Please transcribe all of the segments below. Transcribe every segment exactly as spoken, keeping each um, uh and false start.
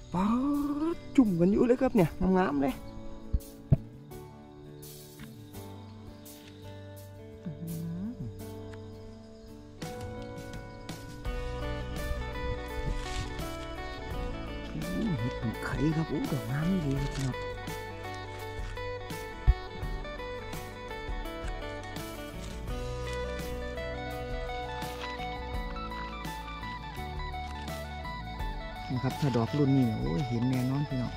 ป๊าดจุ่มกันอยู่เลยครับเนี่ยงามๆเลยเห็ดเป็นไข่ครับโอ้ดอกงามนี่เลยครับพี่น้องนะครับถ้าดอกรุ่นนี้เนี่ยโอ้ยเห็นแน่นอนพี่น้อง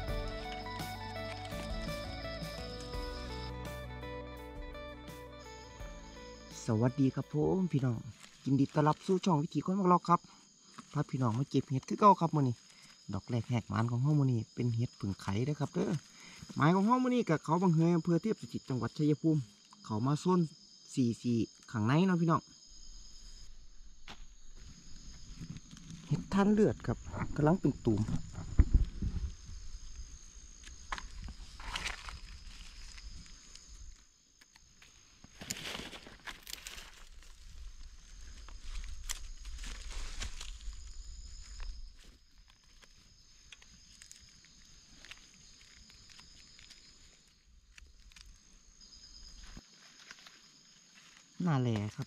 สวัสดีครับผมพี่น้องยินดีต้อนรับสู่ช่องวิถีคนของเราครับพาพี่น้องมาเก็บเห็ดคือเก่าครับมื้อนี้ดอกแรกแหกหมานของเฮามื้อนี้เป็นเห็ดผึ่งไข่เด้อครับเด้อหมายของเฮามื้อนี้กับเขาบางเฮยอำเภอเทพสถิตจังหวัดชัยภูมิเขามาโซนสี่สี่ข้างในเนาะพี่น้องเห็ดท่านเลือดครับกำลังเป็นตูมหน้าแหล่ครับ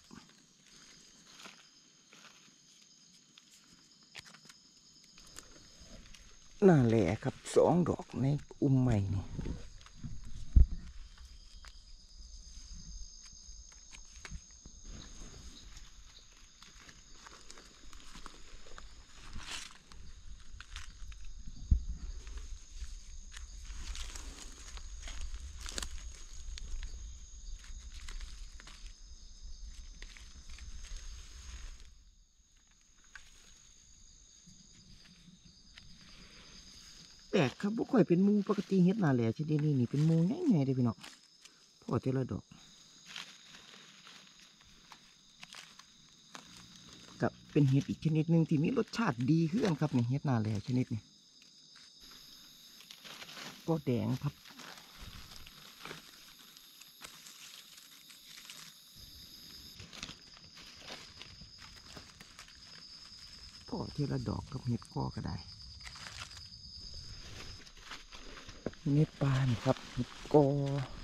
หน้าแหล่ครับสองดอกในอุ้มใหม่นี่แปลกครับบ่ค่อยเป็นมูปกติเห็ดหน้าแหล่ชนิดนี้นี่เป็นมูง่ายๆเลยพี่น้องพอเจละดอกกับเป็นเห็ดอีกชนิดหนึ่งที่มีรสชาติดีขึ้นครับเนี่ยเห็ดหน้าแหล่ชนิดนี้ก็แดงครับพอเจละดอกกับเห็ดก้อก็ได้เห็ดปานครับเห็ดก้อ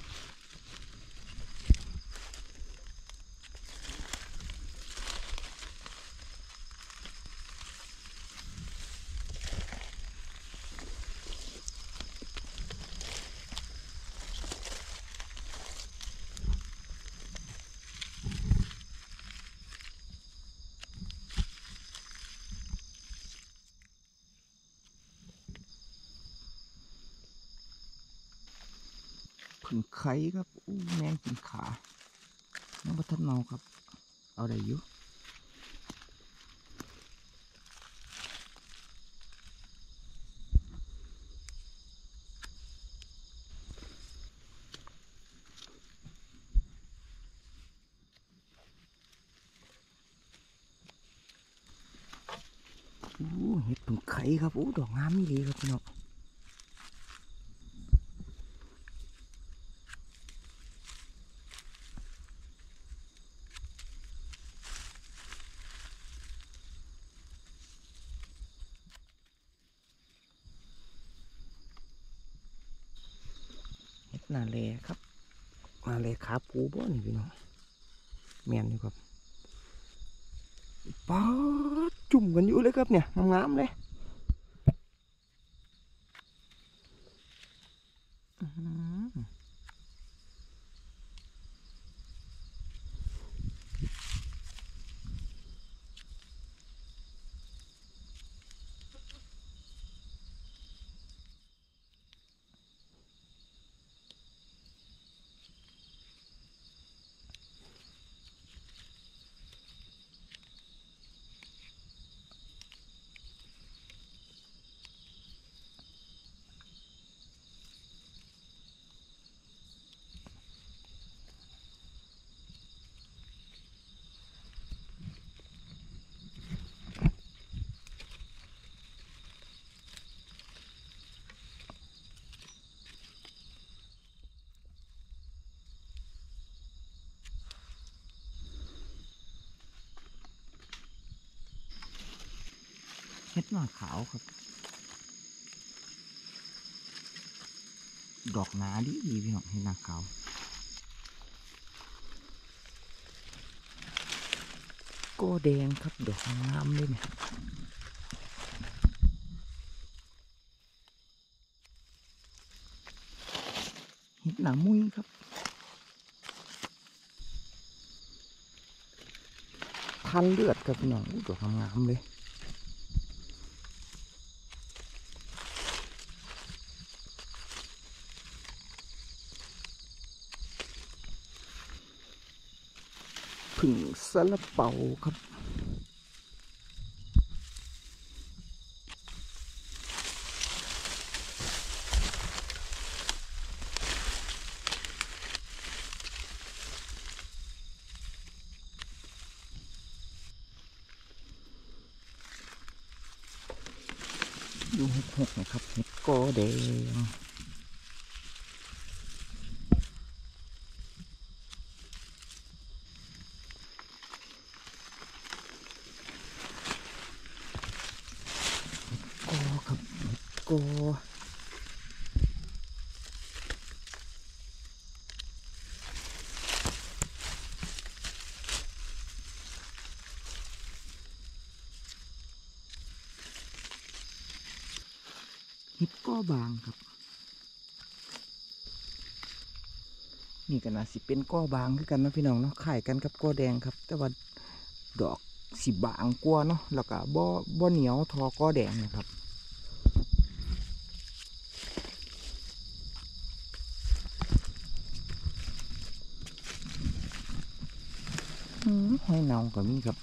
ผึ่งไข่ครับอู้แมงกินขาน้องบัทันเนาครับเอาได้อยู่อู้เห็ดผึ่งไข่ครับอู้ดอกงามนี่เลยครับพี่น้องเห็ดนาเลครับนาเลขาปูบ่นี่พี่น้องแมนอยู่ครับป๊าดจุ่มกันอยู่เลยครับเนี่ยงามๆเลยเห็ดหน้าขาวครับดอกหนาดีดีพี่น้องเห็ดหนาขาวโกแดงครับดอกงามเลยเนี่ยเห็ดหนามุ้ยครับทันเลือดครับพี่น้องดอกงามเลยผึ่งซาลาเปาครับดูหกหกนะครับเห็ดกอแดงกอครับเห็ดกอเห็ดกอบางครับนี่ก็น่าสิเป็นกอบางคือกันนะพี่น้องเนาะคล้ายกันกับกอแดงครับแต่ว่าดอกสิบางกว่าเนาะแล้วก็บ่บ่เหนียวทอกอแดงนะครับหอยเนาก็มีครับ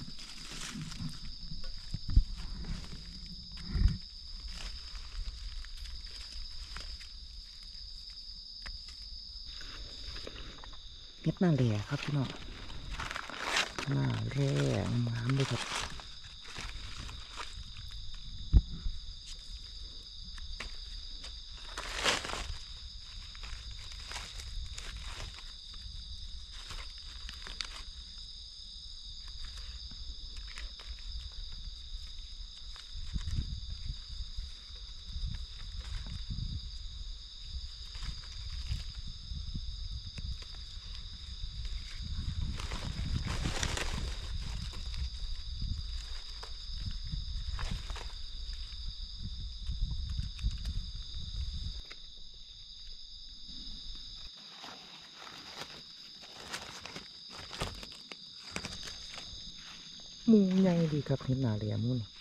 เห็ดหน้าแหล่ครับพี่น้องหน้าแร่งามเลยครับมูใหญ่ดีครับเห็ดหน้าแหล่มูนี่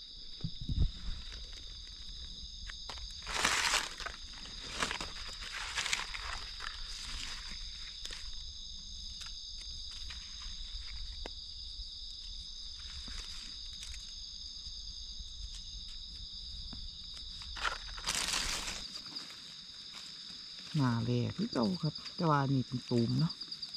หน้าแหล่คือเก่าครับแต่ว่านี่เป็นตูมเนาะ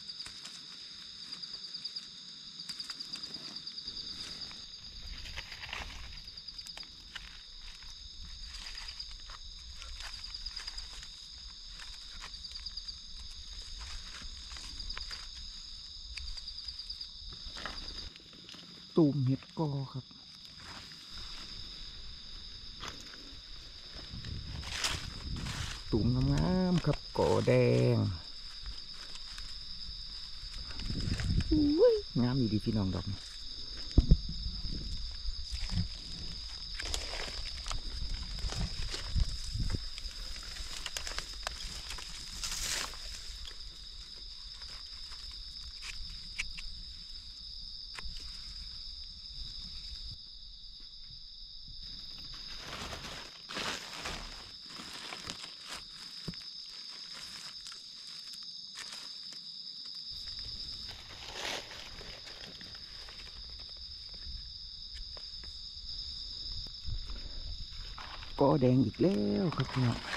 ตูมเห็ดกอครับตูมงามๆครับกอแดงอุ้ยงามดีพี่น้องดอกนี่กอแดงอีกแล้วครับพี่น้อง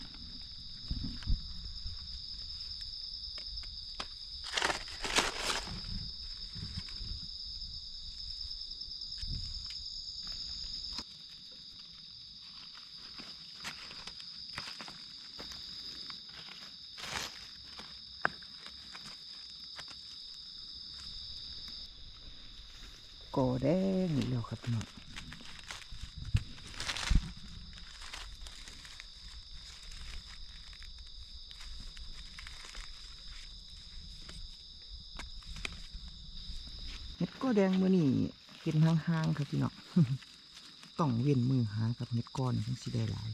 กอแดงอีกแล้วครับพี่น้องอแดงมือนี่เห็นห่างๆครับพี่น้อง ต้องเว้นมือหากับเห็ดก้อนทั้งสีได้หลาย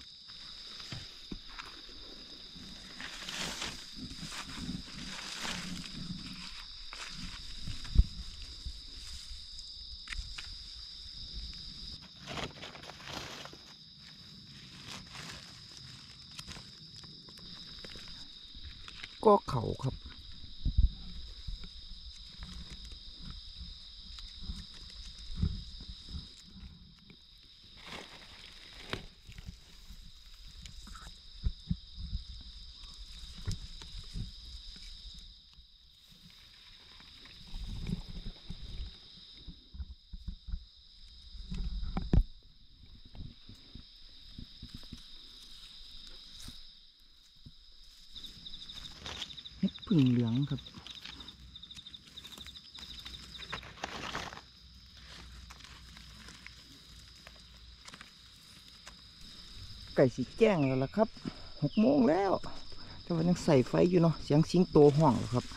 ก็เขาครับเห็ดผึ่งเหลืองครับไก่สีแจ้งแล้วล่ะครับหกโมงแล้วแต่ว่ายังใส่ไฟอยู่เนาะเสียงสิงโตห้องเหรอครับ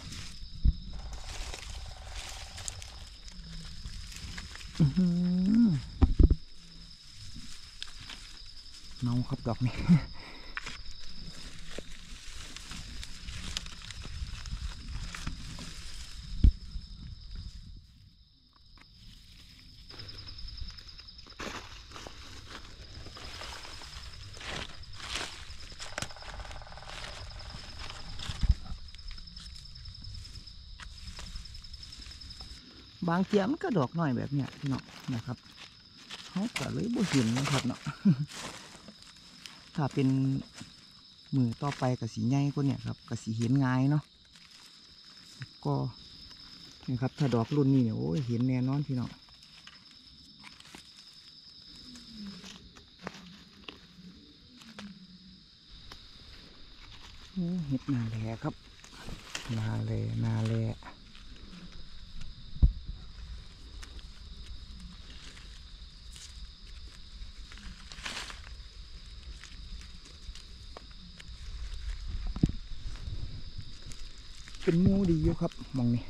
เมาครับดอกนี้ บางเทียมันก็ดอกหน่อยแบบเนี้ยพี่น้องนะครับเขาก็เลยบ่เห็นนะครับเนาะ ถ้าเป็นมือต่อไปกับสีใหญ่ก็เนี่ยครับกับสีเห็นง่ายเนาะก็นี่ครับถ้าดอกรุ่นนี้เนี่ยโอ้ยเห็นแน่นอนพี่น้องเห็ดนาแลครับนาแลนาแลเป็นมูดีอยู่ครับมองนี่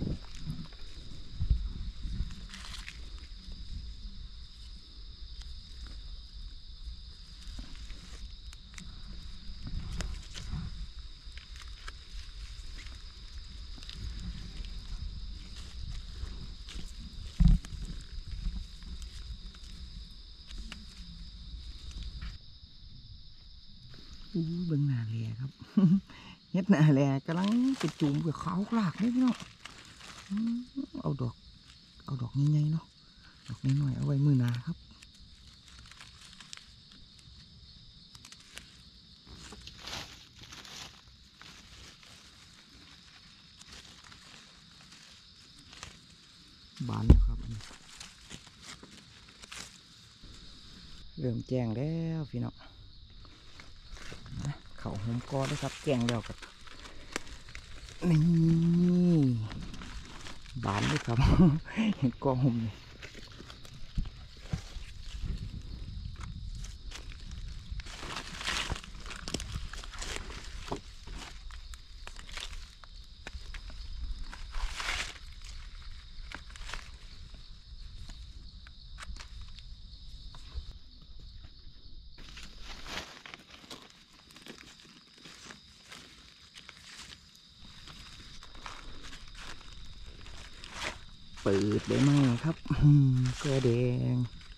อู้เบิ่งนาแลครับ เฮ็ดนาแลกำลังไปจุ่มกับเขาหลากเลยพี่น้องเอาดอกเอาดอกใหญ่ๆเนาะดอกน้อยๆเอาไว้มือหนาครับบานแล้วครับเริ่มแจ้งแล้วพี่น้องเขาหอมกอด้วยครับแจ้งแล้วครับนี่บานด้วยครับ เห็นกอหุ่มนี่เปิดได้ไหมครับกระแดง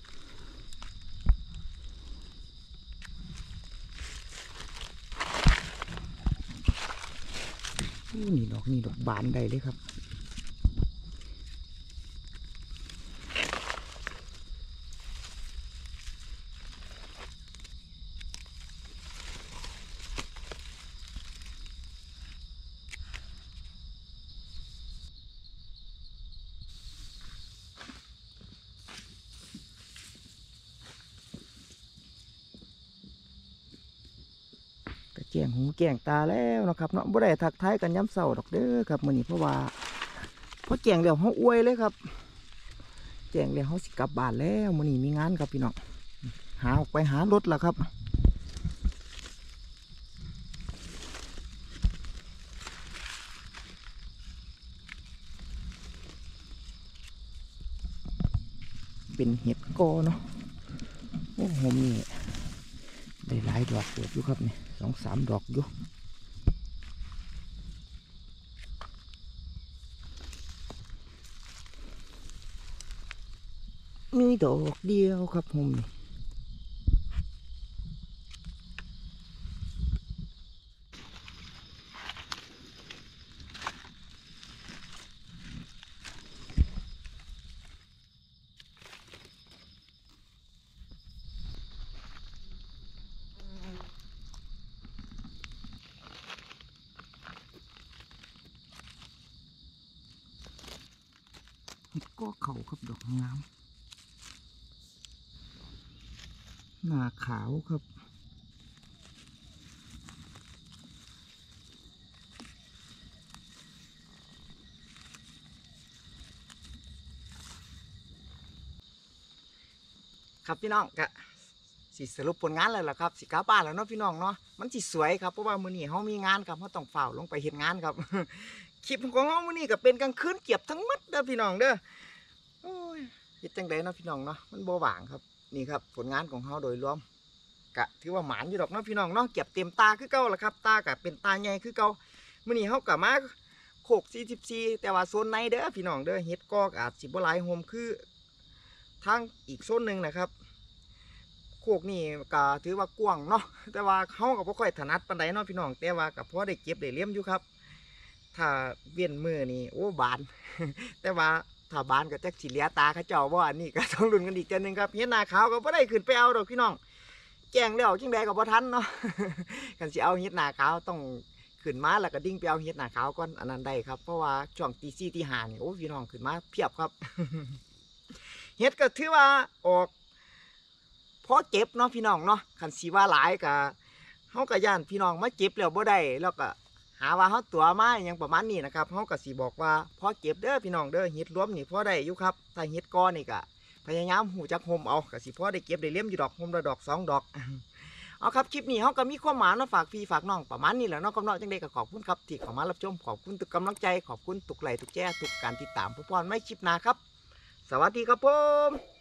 นี่ดอกนี่ดอกบานได้เลยครับแจ้งหูแจ้งตาแล้วนะครับเนาะบ่ได้ทักทายกันย้ำเศร้าดอกเด้อครับมื้อนี้เพราะว่าเพราะแจ้งเดี๋ยวเขาอวยเลยครับแจ้งเดี๋ยวเขาสิกลับบ้านแล้วมื้อนี้มีงานครับพี่น้องหาออกไปหารถล่ะครับเป็นเห็ดกอเนาะโอ้โหนี่ได้หลายดอกเกิดอยู่ครับนี่สองสามดอกอยู่มีดอกเดียวครับผมนี่เห็ดกอเขาครับดอกงามหน้าขาวครับครับพี่น้องกะสิสรุปผลงานแล้วล่ะครับสิกลับบ้านแล้วเนาะพี่น้องเนาะมันสิสวยครับเพราะว่ามื้อนี้เฮามีงานครับเฮาต้องเฝ้าลงไปเฮ็ดงานครับ คลิปของเฮามื้อนี้ก็เป็นกลางคืนเก็บทั้งหมดเด้อพี่น้องเด้อโอ้ยเฮ็ดจังไดเนาะพี่น้องเนาะมันบ่ว่างครับนี่ครับผลงานของเฮาโดยรวมกะถือว่าหมานอยู่ดอกเนาะพี่น้องเนาะเก็บเต็มตาคือเก่าล่ะครับตาก็เป็นตาใหญ่คือเก่ามื้อนี้เฮาก็มาโคกสี่สิบสี่แต่ว่าโซนในเด้อพี่น้องเด้อเฮ็ดกอกอาจสิบ่หลายโฮมคือทางอีกโซนนึงนะครับโคกนี่ก็ถือว่ากว้างเนาะแต่ว่าเฮาก็บ่ค่อยถนัดปานใดเนาะพี่น้องแต่ว่าก็พอได้เก็บได้เลี้ยมอยู่ครับถ้าเวียนมือนี่โอ้บาน แต่ว่าถ้าบานก็จักสิเหลียตาเขาเจ้าบ่อันนี้ก็ต้องลุ้นกันอีกจังนึงครับเฮ็ดหน้าขาวก็บ่ได้ขึ้นไปเอาดอกพี่น้องแจ้งแล้วจังไดก็บ่ทันเนาะ กันสิเอาเฮ็ดหน้าขาวต้องขึ้นมาแล้วก็ดิ่งไปเอาเฮ็ดหน้าขาวก่อนอันนั้นได้ครับเพราะว่าช่วงตีสี่ตีห้านี่โอ้พี่น้องขึ้นมาเพียบครับ เฮ็ดก็ถือว่าออกพอเก็บเนาะพี่น้องเนาะคันสิว่าหลายก็เฮาก็ย่านพี่น้องมาเก็บแล้วบ่ได้แล้วก็หาว่าเฮาตัวมาอย่างประมาณนี้นะครับเฮาก็สิบอกว่าพอเก็บเด้อพี่น้องเด้อเฮ็ดรวมนี่พอได้อยู่ครับถ้าเฮ็ดก้อนนี่ก็พยายามหูจักโฮมเอาก็สิพอได้เก็บได้เลี้ยมอยู่ดอกโฮมละดอกสองดอก เอาครับคลิปนี้เฮาก็มีความหมายเนาะฝากพี่ฝากน้องประมาณนี้แหละเนาะกำเนาะจังได๋ก็ขอบคุณครับที่เข้ามารับชมขอบคุณทุกกำลังใจขอบคุณทุกไลค์ทุกแชร์ทุกการติดตามผู้พรไม่คลิปหน้าครับสวัสดีครับผม